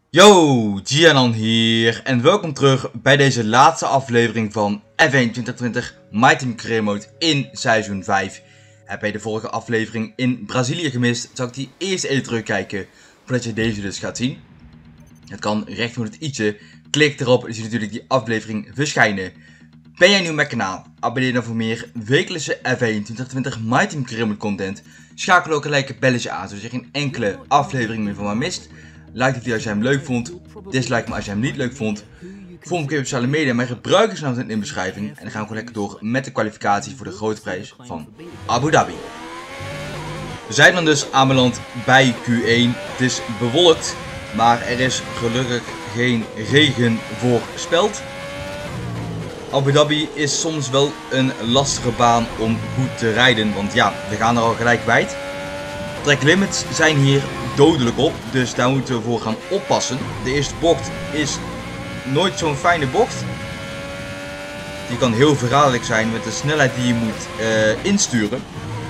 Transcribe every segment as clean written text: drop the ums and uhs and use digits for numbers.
Yo, Gianan hier en welkom terug bij deze laatste aflevering van F1 2020 My Team Career Mode in seizoen 5. Heb je de vorige aflevering in Brazilië gemist, zal ik die eerst even terugkijken voordat je deze dus gaat zien. Het kan recht onder het i'tje, klik erop en zie je natuurlijk die aflevering verschijnen. Ben jij nieuw met het kanaal? Abonneer dan voor meer wekelijkse F1 2020 My Team Career Mode content. Schakel ook gelijk het belletje aan zodat je geen enkele aflevering meer van mij mist. Like de video als jij hem leuk vond, dislike me als jij hem niet leuk vond. Volg me op sociale media, mijn gebruikersnaam staat in de beschrijving. En dan gaan we gewoon lekker door met de kwalificatie voor de grote prijs van Abu Dhabi. We zijn dan dus aanbeland bij Q1. Het is bewolkt, maar er is gelukkig geen regen voorspeld. Abu Dhabi is soms wel een lastige baan om goed te rijden, want ja, we gaan er al gelijk kwijt. Track limits zijn hier dodelijk op, dus daar moeten we voor gaan oppassen. De eerste bocht is nooit zo'n fijne bocht. Die kan heel verraderlijk zijn met de snelheid die je moet insturen.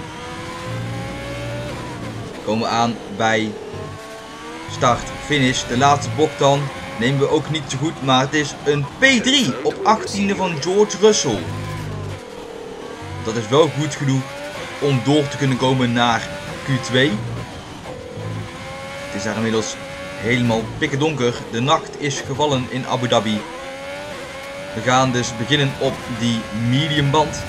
Komen we aan bij start, finish. De laatste bocht dan nemen we ook niet zo goed, maar het is een P3 op 18e van George Russell. Dat is wel goed genoeg om door te kunnen komen naar Q2. Het is daar inmiddels helemaal pikkerdonker. De nacht is gevallen in Abu Dhabi. We gaan dus beginnen op die medium band.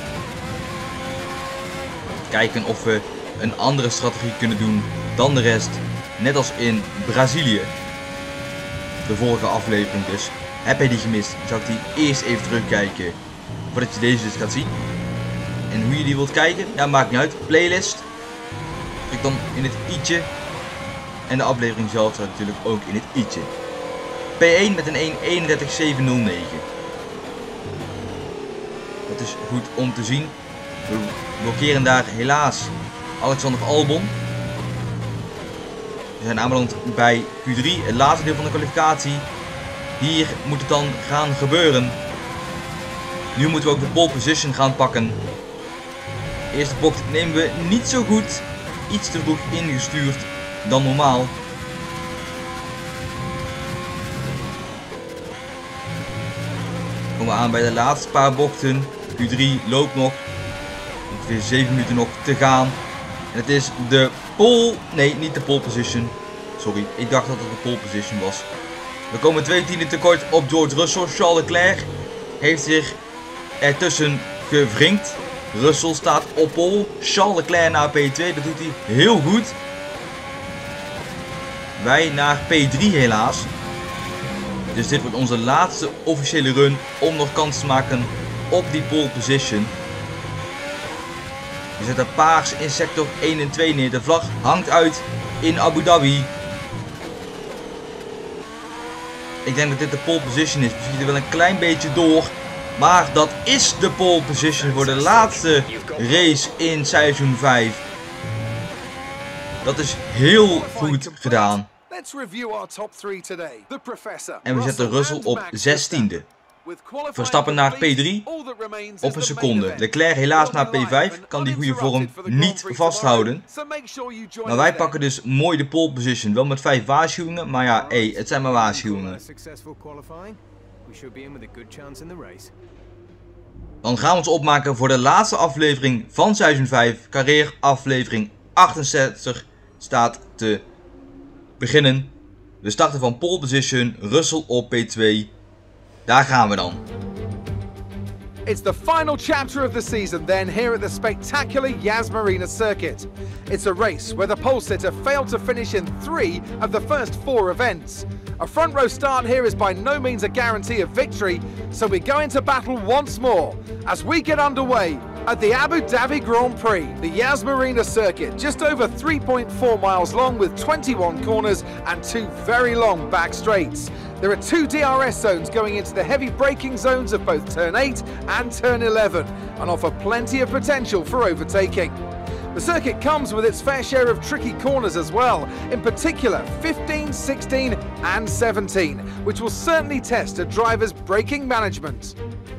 Kijken of we een andere strategie kunnen doen dan de rest. Net als in Brazilië. De vorige aflevering dus. Heb je die gemist, zou ik die eerst even terugkijken voordat je deze dus gaat zien. En hoe je die wilt kijken, ja, maakt niet uit. Playlist. Klik dan in het i'tje. En de aflevering zelf staat natuurlijk ook in het i'tje. P1 met een 1.31.709. Dat is goed om te zien. We blokkeren daar helaas Alexander Albon. We zijn aanbeland bij Q3, het laatste deel van de kwalificatie. Hier moet het dan gaan gebeuren. Nu moeten we ook de pole position gaan pakken. De eerste bocht nemen we niet zo goed. Iets te vroeg ingestuurd dan normaal. Komen we aan bij de laatste paar bochten. Q3 loopt nog. Ongeveer 7 minuten nog te gaan. En het is de pole. Nee, niet de pole position. Sorry, ik dacht dat het de pole position was. We komen 2 tienden tekort op George Russell. Charles Leclerc heeft zich ertussen gewringt. Russell staat op pole. Charles Leclerc naar P2. Dat doet hij heel goed. Wij naar P3 helaas. Dus dit wordt onze laatste officiële run om nog kans te maken op die pole position. We zetten paars in sector 1 en 2 neer. De vlag hangt uit in Abu Dhabi. Ik denk dat dit de pole position is. Misschien er wel een klein beetje door. Maar dat is de pole position voor de laatste race in seizoen 5. Dat is heel goed gedaan. En we zetten Russell op 16e. Verstappen naar P3 op een seconde. Leclerc helaas naar P5. Kan die goede vorm niet vasthouden. Maar wij pakken dus mooi de pole position. Wel met 5 waarschuwingen. Maar ja, het zijn maar waarschuwingen. Dan gaan we ons opmaken voor de laatste aflevering van seizoen 5. Carrière aflevering 68 staat te beginnen. We starten van pole position. Russell op P2. Daar gaan we dan. It's the final chapter of the season then here at the spectacular Yas Marina circuit. It's a race where the pole sitter failed to finish in 3 of the first 4 events. A front row start here is by no means a guarantee of victory, so we go into battle once more as we get underway at the Abu Dhabi Grand Prix. The Yas Marina circuit, just over 3.4 miles long with 21 corners and 2 very long back straights. There are 2 DRS zones going into the heavy braking zones of both turn 8 and turn 11 and offer plenty of potential for overtaking. The circuit comes with its fair share of tricky corners as well, in particular 15, 16 and 17, which will certainly test a driver's braking management.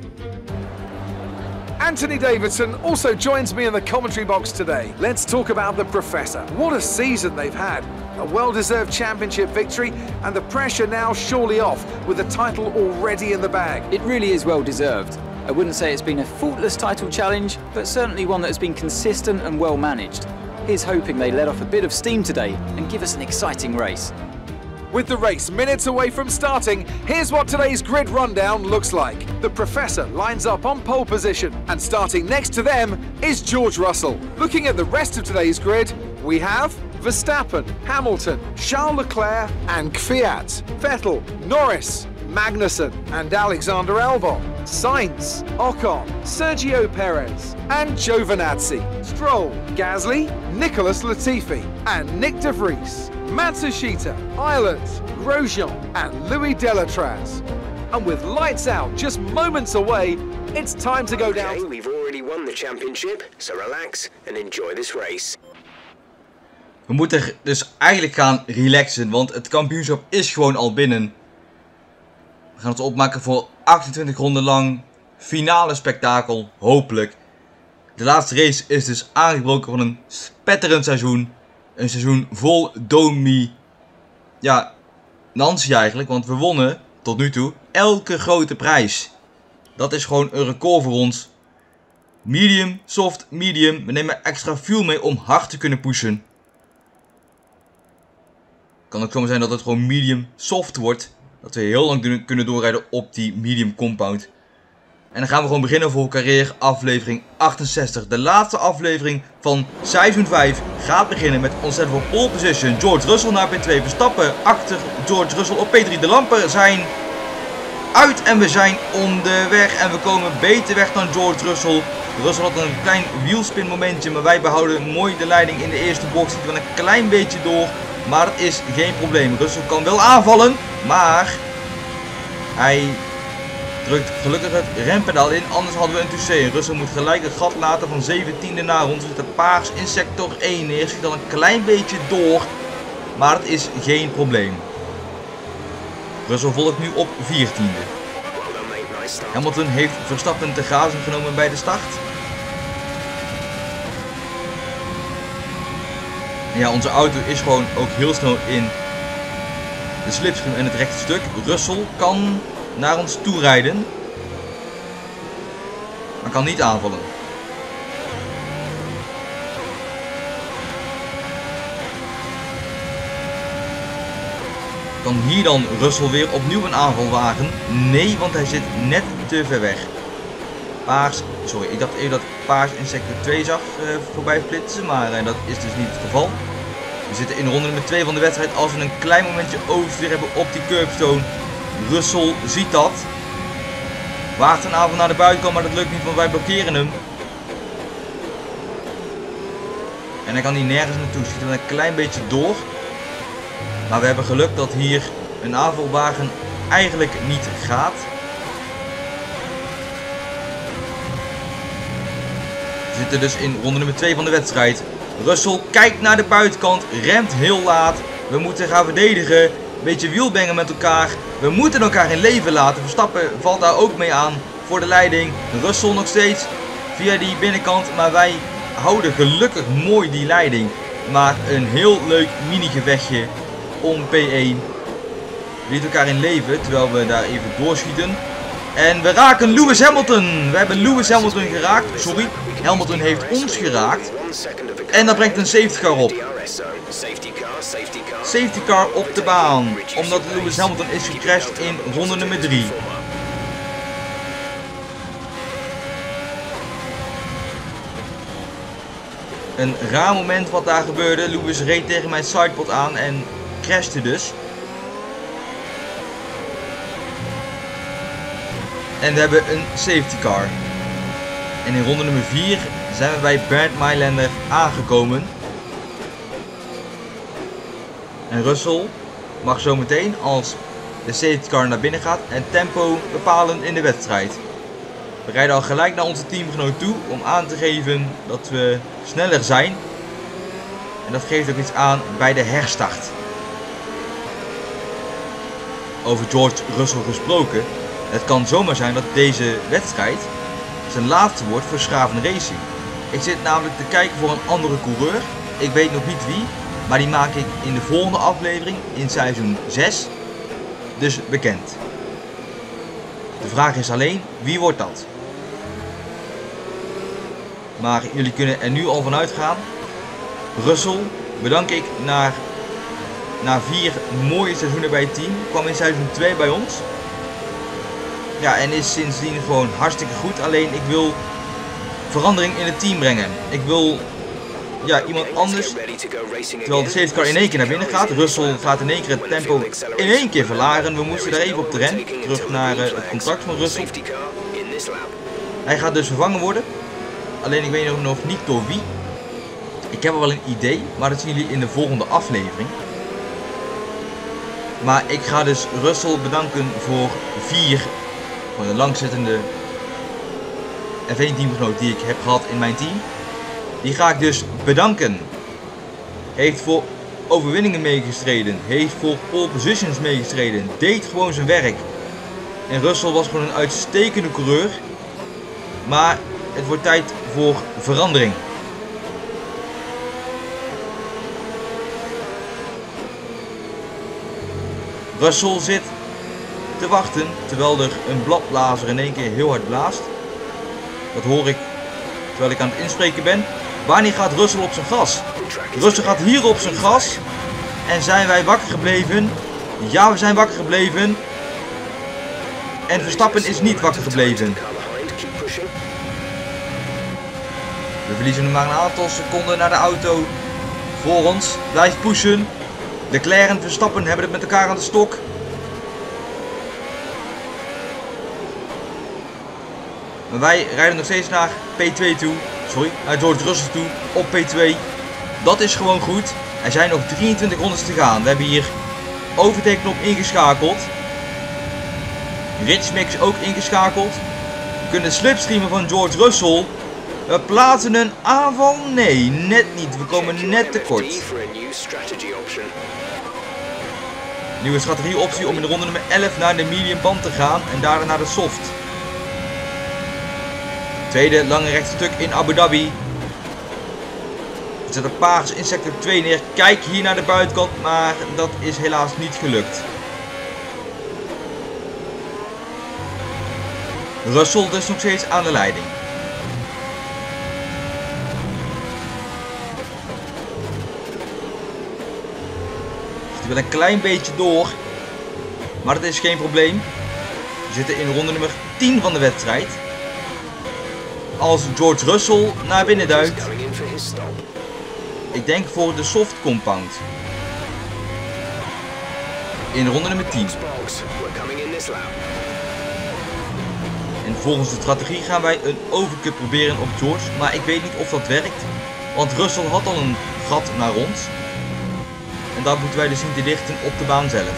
Anthony Davidson also joins me in the commentary box today. Let's talk about the Professor. What a season they've had. A well-deserved championship victory, and the pressure now surely off with the title already in the bag. It really is well-deserved. I wouldn't say it's been a faultless title challenge, but certainly one that has been consistent and well managed. Here's hoping they let off a bit of steam today and give us an exciting race. With the race minutes away from starting, here's what today's grid rundown looks like. The Professor lines up on pole position, and starting next to them is George Russell. Looking at the rest of today's grid, we have Verstappen, Hamilton, Charles Leclerc and Kvyat, Vettel, Norris, Magnussen and Alexander Albon, Sainz, Ocon, Sergio Perez and Giovinazzi, Stroll, Gasly, Nicholas Latifi and Nick de Vries, Matsushita, Ireland, Grosjean and Louis Delatraz. And with lights out just moments away, it's time to go down. Okay, we've already won the championship, so relax and enjoy this race. We moeten dus eigenlijk gaan relaxen, want het kampioenschap is gewoon al binnen. We gaan ons opmaken voor 28 ronden lang finale spektakel, hopelijk. De laatste race is dus aangebroken van een spetterend seizoen. Een seizoen vol dominantie eigenlijk, want we wonnen tot nu toe elke grote prijs. Dat is gewoon een record voor ons. Medium, soft, medium. We nemen extra fuel mee om hard te kunnen pushen. Kan ook zomaar zijn dat het gewoon medium soft wordt. Dat we heel lang kunnen doorrijden op die medium compound. En dan gaan we gewoon beginnen voor carrière aflevering 68. De laatste aflevering van seizoen 5 gaat beginnen met ontzettend veel pole position. George Russell naar P2. Verstappen achter George Russell op P3. De lampen zijn uit en we zijn onderweg. En we komen beter weg dan George Russell. Russell had een klein wielspin momentje, maar wij behouden mooi de leiding in de eerste bocht. Ziet wel een klein beetje door, maar dat is geen probleem. Russell kan wel aanvallen, maar hij drukt gelukkig het rempedaal in, anders hadden we een touché. Russell moet gelijk het gat laten van 17e naar ons. We zitten paars in sector 1 neer. Schiet al een klein beetje door, maar het is geen probleem. Russell volgt nu op 14e. Hamilton heeft Verstappen te grazen genomen bij de start. Ja, onze auto is gewoon ook heel snel in de slipstream en het rechte stuk. Russell kan naar ons toe rijden, maar kan niet aanvallen. Kan hier dan Russell weer opnieuw een aanval wagen? Nee, want hij zit net te ver weg. Paars, sorry, ik dacht even dat Paars in sector 2 zag voorbij flitsen, maar dat is dus niet het geval. We zitten in ronde nummer 2 van de wedstrijd. Als we een klein momentje oversteer hebben op die curbstone. Russell ziet dat. Waagt een aanval naar de buitenkant, maar dat lukt niet, want wij blokkeren hem. En hij kan hier nergens naartoe. Schiet er een klein beetje door. Maar we hebben geluk dat hier een aanvalwagen eigenlijk niet gaat. We zitten dus in ronde nummer 2 van de wedstrijd. Russell kijkt naar de buitenkant, remt heel laat. We moeten gaan verdedigen. Een beetje wielbengen met elkaar. We moeten elkaar in leven laten. Verstappen valt daar ook mee aan voor de leiding. Russell nog steeds via die binnenkant. Maar wij houden gelukkig mooi die leiding. Maar een heel leuk mini-gevechtje om P1. We lieten elkaar in leven terwijl we daar even doorschieten. En we raken Lewis Hamilton. We hebben Lewis Hamilton geraakt. Sorry, Hamilton heeft ons geraakt. En dat brengt een safety car op. Safety car op de baan. Omdat Lewis Hamilton is gecrashed in ronde nummer 3. Een raar moment wat daar gebeurde. Lewis reed tegen mijn sidepod aan en crashte dus. En we hebben een safety car. En in ronde nummer 4 zijn we bij Bernd Mayländer aangekomen. En Russell mag zo meteen, als de safety car naar binnen gaat, het tempo bepalen in de wedstrijd. We rijden al gelijk naar onze teamgenoot toe om aan te geven dat we sneller zijn. En dat geeft ook iets aan bij de herstart. Over George Russell gesproken. Het kan zomaar zijn dat deze wedstrijd zijn laatste wordt voor Schraven Racing. Ik zit namelijk te kijken voor een andere coureur. Ik weet nog niet wie. Maar die maak ik in de volgende aflevering in seizoen 6 dus bekend. De vraag is alleen, wie wordt dat? Maar jullie kunnen er nu al van uitgaan. Russell bedank ik na 4 mooie seizoenen bij het team. Kwam in seizoen 2 bij ons. Ja, en is sindsdien gewoon hartstikke goed. Alleen ik wil verandering in het team brengen. Ik wil iemand anders. Terwijl de safety car in één keer naar binnen gaat. Russell gaat in één keer het tempo in één keer verlagen. We moesten daar even op de ren. Terug naar het contract van Russell. Hij gaat dus vervangen worden. Alleen ik weet nog niet door wie. Ik heb wel een idee, maar dat zien jullie in de volgende aflevering. Maar ik ga dus Russell bedanken voor 4 van de langzittende F1 teamgenoot die ik heb gehad in mijn team. Die ga ik dus bedanken. Heeft voor overwinningen meegestreden. Heeft voor pole positions meegestreden. Deed gewoon zijn werk. En Russell was gewoon een uitstekende coureur. Maar het wordt tijd voor verandering. Russell zit te wachten terwijl er een bladblazer in één keer heel hard blaast. Dat hoor ik terwijl ik aan het inspreken ben. Wanneer gaat Russell op zijn gas? Russell gaat hier op zijn gas. En zijn wij wakker gebleven? Ja, we zijn wakker gebleven. En Verstappen is niet wakker gebleven. We verliezen nog maar een aantal seconden naar de auto voor ons. Blijf pushen. Leclerc en Verstappen hebben het met elkaar aan de stok. Maar wij rijden nog steeds naar P2 toe. Sorry, naar George Russell toe op P2. Dat is gewoon goed. Er zijn nog 23 rondes te gaan. We hebben hier overtakeknop ingeschakeld. Rich Mix ook ingeschakeld. We kunnen slipstreamen van George Russell. We plaatsen een aanval? Nee, net niet. We komen net tekort. Nieuwe strategieoptie om in de ronde nummer 11 naar de medium band te gaan en daarna naar de soft. Tweede lange rechtstuk in Abu Dhabi. We zetten paars in sector 2 neer. Kijk hier naar de buitenkant, maar dat is helaas niet gelukt. Russell dus nog steeds aan de leiding. We willen een klein beetje door, maar dat is geen probleem. We zitten in ronde nummer 10 van de wedstrijd. Als George Russell naar binnen duikt, ik denk voor de soft compound. In ronde nummer 10. En volgens de strategie gaan wij een overcut proberen op George, maar ik weet niet of dat werkt. Want Russell had al een gat naar ons. En dat moeten wij dus zien te dichten op de baan zelf.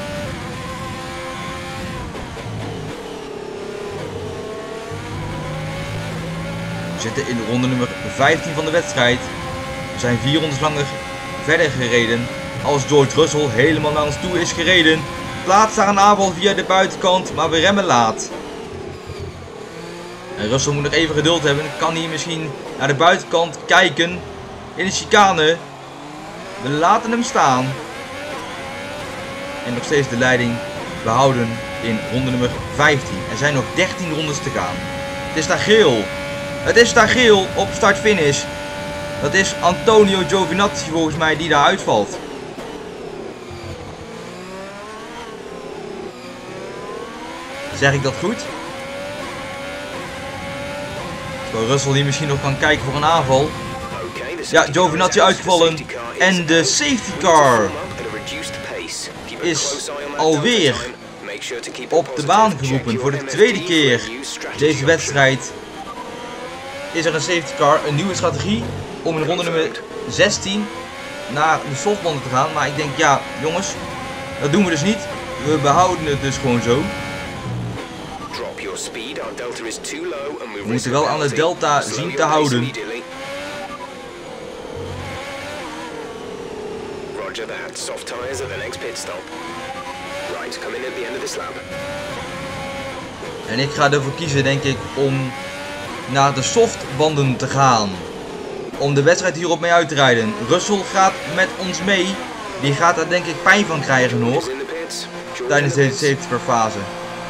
We zitten in ronde nummer 15 van de wedstrijd. We zijn 4 rondes langer verder gereden. Als George Russell helemaal naar ons toe is gereden, plaatst daar een aanval via de buitenkant, maar we remmen laat. En Russell moet nog even geduld hebben. Kan hier misschien naar de buitenkant kijken in de chicane. We laten hem staan. En nog steeds de leiding behouden in ronde nummer 15. Er zijn nog 13 rondes te gaan. Het is daar geel. Het is daar geel op start-finish. Dat is Antonio Giovinazzi volgens mij die daar uitvalt. Zeg ik dat goed? Terwijl Russell hier misschien nog kan kijken voor een aanval. Ja, Giovinazzi uitgevallen. En de safety car is alweer op de baan geroepen. Voor de tweede keer deze wedstrijd is er een safety car. Een nieuwe strategie om in ronde nummer 16 naar de softbanden te gaan. Maar ik denk, ja jongens, dat doen we dus niet. We behouden het dus gewoon zo. We moeten wel aan de delta zien te houden. En ik ga ervoor kiezen, denk ik, om naar de softbanden te gaan. om de wedstrijd hierop mee uit te rijden. Russell gaat met ons mee. Die gaat daar denk ik pijn van krijgen nog. Tijdens deze safety car fase.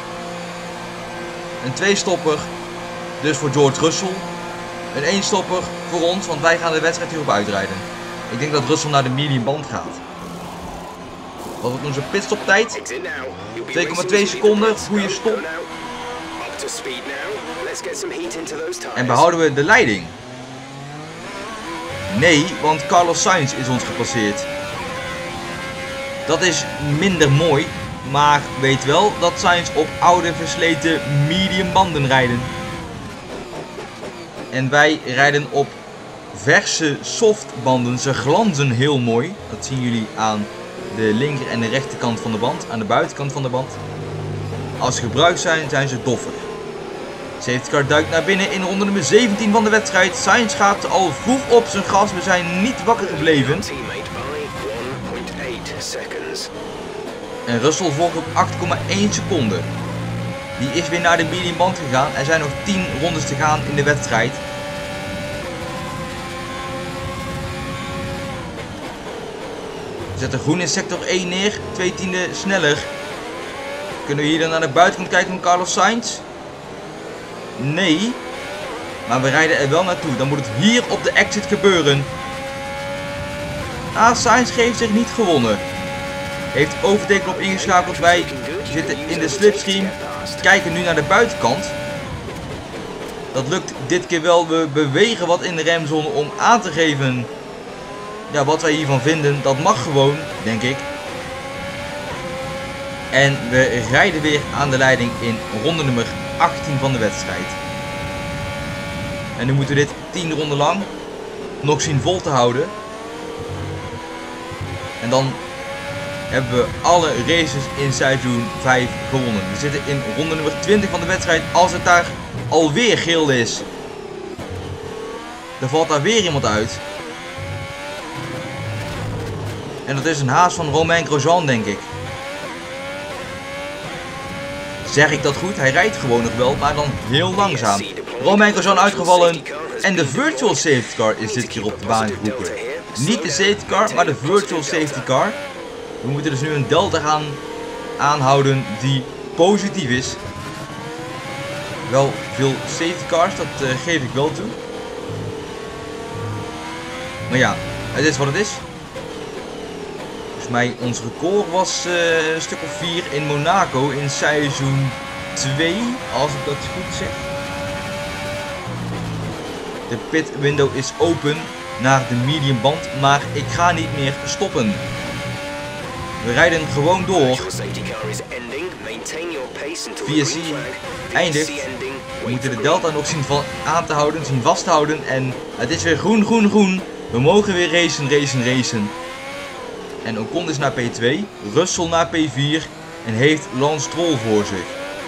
Een 2-stopper. Dus voor George Russell. Een 1-stopper voor ons, want wij gaan de wedstrijd hierop uitrijden. Ik denk dat Russell naar de medium band gaat. Wat wordt onze pitstoptijd? 2,2 seconden, goede stop. En behouden we de leiding? Nee, want Carlos Sainz is ons gepasseerd. Dat is minder mooi, maar weet wel dat Sainz op oude versleten medium banden rijden. En wij rijden op verse softbanden. Ze glanzen heel mooi. Dat zien jullie aan de linker en de rechterkant van de band. Aan de buitenkant van de band. Als ze gebruikt zijn, zijn ze doffer. Safety car duikt naar binnen in ronde nummer 17 van de wedstrijd. Sainz gaat al vroeg op zijn gas. We zijn niet wakker gebleven. En Russell volgt op 8,1 seconden. Die is weer naar de medium band gegaan. Er zijn nog 10 rondes te gaan in de wedstrijd. We zetten groen in sector 1 neer. 2 tiende sneller. Kunnen we hier dan naar de buitenkant kijken van Carlos Sainz? Nee. Maar we rijden er wel naartoe. Dan moet het hier op de exit gebeuren. Ah, Sainz heeft zich niet gewonnen. Heeft overtakenknop ingeschakeld. Wij zitten in de slipstream. Kijken nu naar de buitenkant. Dat lukt dit keer wel. We bewegen wat in de remzone om aan te geven. Ja, wat wij hiervan vinden. Dat mag gewoon, denk ik. En we rijden weer aan de leiding in ronde nummer 18 van de wedstrijd. En nu moeten we dit 10 ronden lang nog zien vol te houden. En dan hebben we alle races in seizoen 5 gewonnen. We zitten in ronde nummer 20 van de wedstrijd. Als het daar alweer geel is, dan valt daar weer iemand uit. En dat is een haas van Romain Grosjean, denk ik. Zeg ik dat goed? Hij rijdt gewoon nog wel, maar dan heel langzaam. Romain Grosjean uitgevallen. En de virtual safety car is dit keer op de baan geroepen. Niet de safety car, maar de virtual safety car. We moeten dus nu een delta gaan aanhouden die positief is. Wel veel safety cars, dat geef ik wel toe. Maar ja, het is wat het is. Volgens mij ons record was een stuk of 4 in Monaco in seizoen 2, als ik dat goed zeg. De pit window is open naar de medium band, maar ik ga niet meer stoppen. We rijden gewoon door. VSC eindigt. We moeten de delta nog zien aan te houden, zien vast te houden. En het is weer groen, groen, groen. We mogen weer racen, racen, racen. En Ocon is naar P2, Russell naar P4 en heeft Lance Stroll voor zich.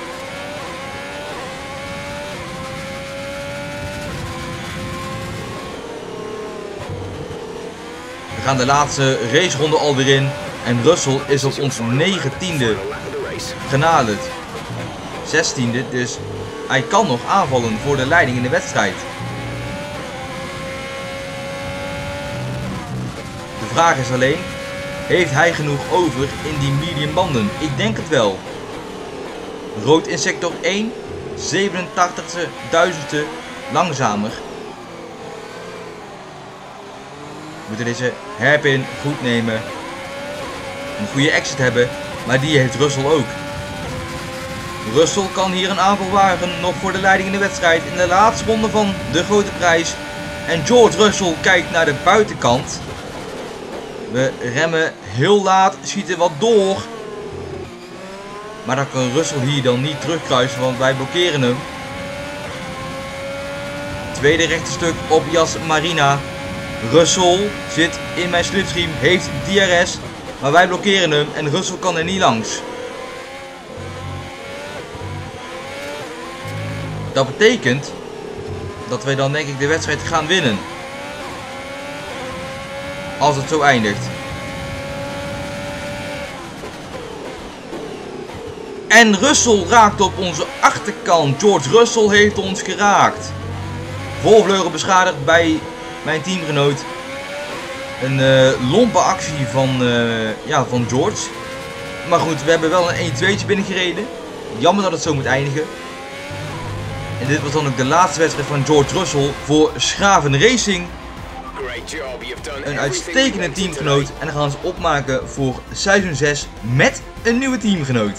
We gaan de laatste raceronde alweer in en Russell is op ons 19e genaderd. 16e, dus hij kan nog aanvallen voor de leiding in de wedstrijd. De vraag is alleen, heeft hij genoeg over in die medium banden? Ik denk het wel. Rood in sector 1, 87.000ste langzamer. We moeten deze hairpin goed nemen. Een goede exit hebben, maar die heeft Russell ook. Russell kan hier een aanval wagen, nog voor de leiding in de wedstrijd in de laatste ronde van de grote prijs. En George Russell kijkt naar de buitenkant. We remmen heel laat, schieten wat door. Maar dan kan Russell hier dan niet terugkruisen, want wij blokkeren hem. Tweede rechterstuk op Yas Marina. Russell zit in mijn slipstream, heeft DRS, maar wij blokkeren hem en Russell kan er niet langs. Dat betekent dat wij dan denk ik de wedstrijd gaan winnen. Als het zo eindigt. En Russell raakt op onze achterkant. George Russell heeft ons geraakt. Voorvleugel beschadigd bij mijn teamgenoot. Een lompe actie van George. Maar goed, we hebben wel een 1-2'tje binnengereden. Jammer dat het zo moet eindigen. En dit was dan ook de laatste wedstrijd van George Russell voor Schraven Racing. Een uitstekende teamgenoot. En dan gaan ze opmaken voor seizoen 6 met een nieuwe teamgenoot.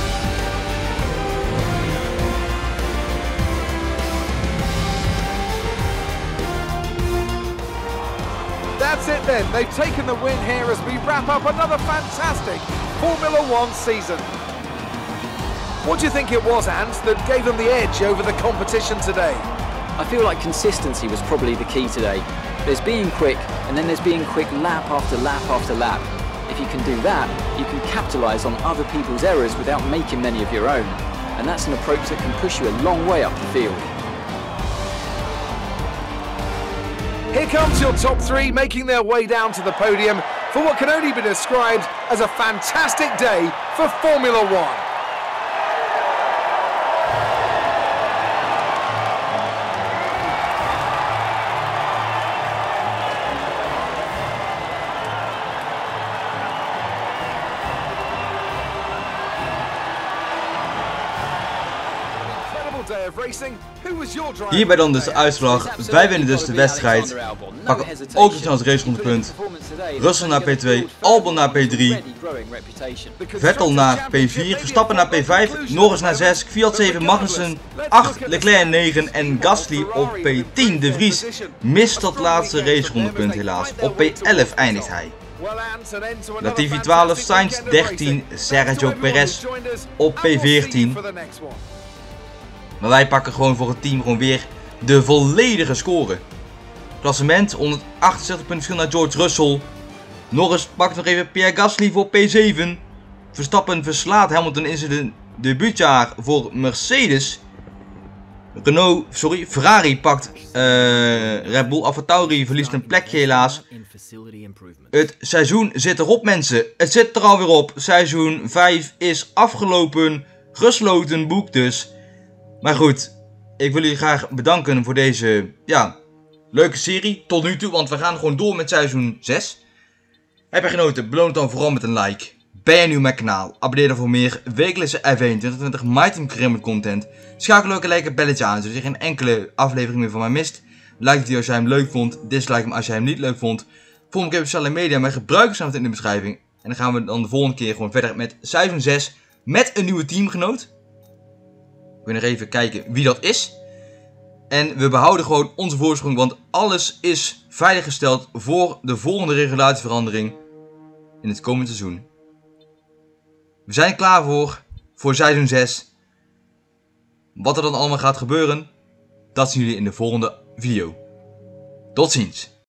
That's it then, they've taken the win here as we wrap up another fantastic Formula One season. What do you think it was, Ant, that gave them the edge over the competition today? I feel like consistency was probably the key today. There's being quick, and then there's being quick lap after lap after lap. If you can do that, you can capitalise on other people's errors without making many of your own. And that's an approach that can push you a long way up the field. Here comes your top three making their way down to the podium for what can only be described as a fantastic day for Formula One. Hierbij dan dus de uitslag. Wij winnen dus de wedstrijd. Pakken ook het als racerondepunt. Russell naar P2, Albon naar P3. Vettel naar P4, Verstappen naar P5, Norris naar 6, Kvyat 7, Magnussen 8, Leclerc 9 en Gasly op P10. De Vries mist dat laatste racerondepunt helaas. Op P11 eindigt hij. Latifi 12, Sainz 13, Sergio Perez op P14. Maar wij pakken gewoon voor het team gewoon weer de volledige score. Klassement 168 punten verschil naar George Russell. Norris pakt nog even Pierre Gasly voor P7. Verstappen verslaat Hamilton in zijn debuutjaar voor Mercedes. Ferrari pakt Red Bull. AlphaTauri verliest een plekje helaas. Het seizoen zit erop, mensen. Het zit er alweer op. Seizoen 5 is afgelopen. Gesloten boek dus. Maar goed, ik wil jullie graag bedanken voor deze leuke serie tot nu toe. Want we gaan gewoon door met seizoen 6. Heb je genoten? Beloon het dan vooral met een like. Ben je nieuw met het kanaal? Abonneer dan voor meer wekelijkse F1 2020 MyTeam Creamer content. Schakel ook gelijk het belletje aan, zodat je geen enkele aflevering meer van mij mist. Like het video als jij hem leuk vond. Dislike hem als jij hem niet leuk vond. Volg me op sociale media. Mijn gebruikersnaam in de beschrijving. En dan gaan we dan de volgende keer gewoon verder met seizoen 6. Met een nieuwe teamgenoot. We gaan nog even kijken wie dat is. En we behouden gewoon onze voorsprong. Want alles is veiliggesteld voor de volgende regulatieverandering in het komende seizoen. We zijn klaar voor seizoen 6. Wat er dan allemaal gaat gebeuren, dat zien jullie in de volgende video. Tot ziens.